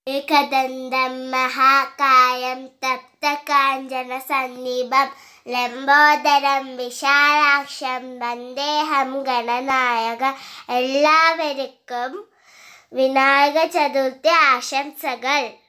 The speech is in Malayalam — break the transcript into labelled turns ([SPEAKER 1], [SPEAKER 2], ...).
[SPEAKER 1] ഏകദന്തം മഹാകായം തപ്തകാഞ്ചന സന്നിഭം ലംബോദരം വിശാലാക്ഷം വന്ദേഹം ഗണനായക. എല്ലാവർക്കും വിനായക ചതുർത്ഥി ആശംസകൾ.